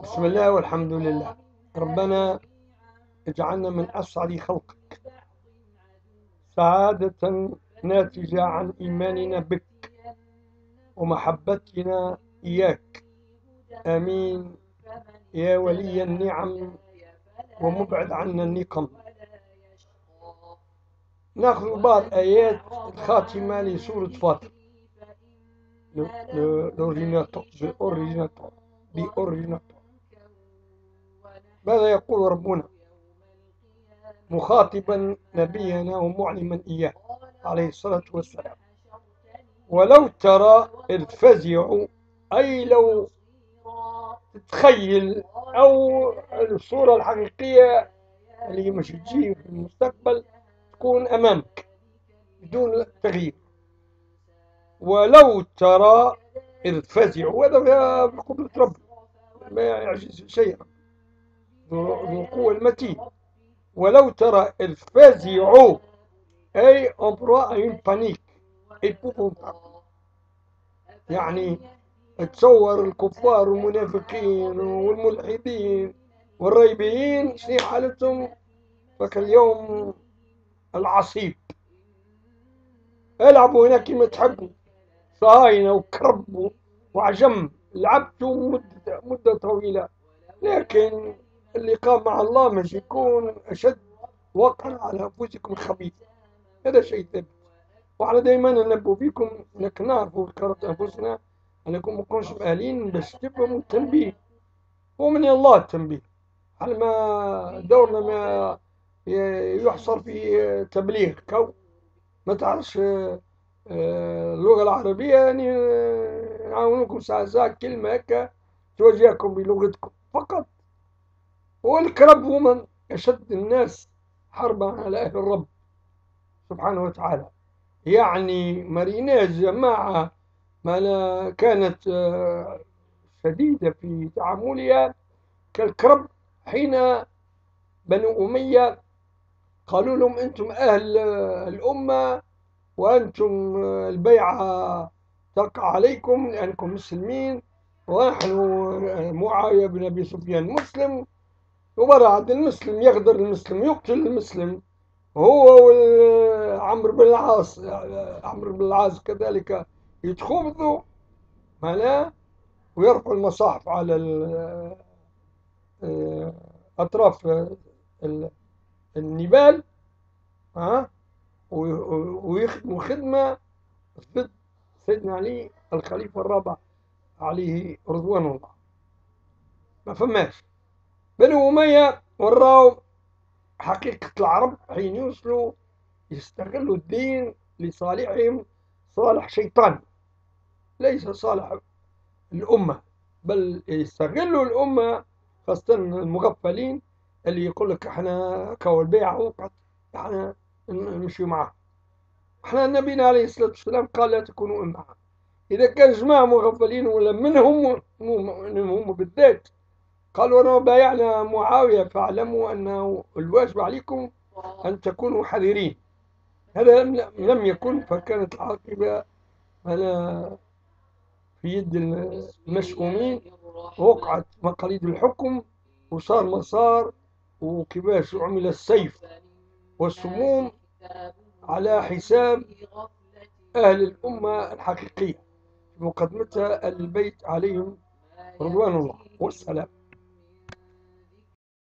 بسم الله والحمد لله. ربنا اجعلنا من أسعد خلقك سعادة ناتجة عن إيماننا بك ومحبتنا إياك. آمين يا ولي النعم ومبعد عنا النقم. ناخذ بعض آيات الخاتمة لسورة فاطر. بأوريجيناتور. ماذا يقول ربنا مخاطبا نبينا ومعلما إياه عليه الصلاة والسلام؟ ولو ترى إذ فزعوا، أي لو تتخيل أو الصورة الحقيقية اللي مش تجي في المستقبل تكون أمامك بدون تغيير. ولو ترى إذ فزعوا، هذا في قبلة ربي ما يعجز شيئا، ذو القوة المتين. ولو ترى إذ فزعوا أي أمبرا une panique épouvantable، يعني تصور الكفار والمنافقين والملحدين والريبيين شنو حالتهم فكاليوم العصيب. العبوا هنا كما تحبوا، صهاينة وكرب وعجم، لعبتوا مدة طويلة، لكن اللقاء مع الله مش يكون أشد وقعا على أنفسكم الخبيث. هذا شيء ثابت، وإحنا دائما ننبه فيكم انك نعرفوا ذكرة انفسنا انكم ما تكونوش مأهلين باش تفهموا التنبيه، ومن الله التنبيه. على ما دورنا ما يحصر في تبليغ كو ما تعرفش اللغة العربية، يعني نعاونوكم ساعة ساعة كلمة هكا توجهكم بلغتكم فقط. والكرب هما أشد الناس حربا على أهل الرب سبحانه وتعالى. يعني مارينا جماعة ما كانت شديدة في تعاملها كالكرب، حين بنو أمية قالوا لهم أنتم أهل الأمة وأنتم البيعة تقع عليكم لأنكم مسلمين، ونحن معاوية بن أبي سفيان مسلم، وبرعد المسلم يغدر المسلم يقتل المسلم، هو وعمرو بن العاص. عمرو بن العاص كذلك يتخبطوا معناه ويرفعوا المصاحف على أطراف النبال، ويخدموا خدمة ضد سيدنا علي الخليفة الرابع عليه رضوان الله. ما فماش. بنو أمية وراو حقيقة العرب حين يوصلوا يستغلوا الدين لصالحهم، صالح شيطاني ليس صالح الأمة، بل يستغلوا الأمة خاصة المغفلين اللي يقول لك احنا كو البيعة وقعت احنا نمشي معاه. احنا نبينا عليه الصلاة والسلام قال لا تكونوا معه. إذا كان جماعة مغفلين ولا منهم هم بالذات قالوا أنا بايعنا معاوية فاعلموا أنه الواجب عليكم أن تكونوا حذرين. هذا لم يكن، فكانت العاقبة على في يد المشؤومين، وقعت مقاليد الحكم وصار مسار، وكيفاش عمل السيف والسموم على حساب أهل الأمة الحقيقية، مقدمتها البيت عليهم رضوان الله والسلام.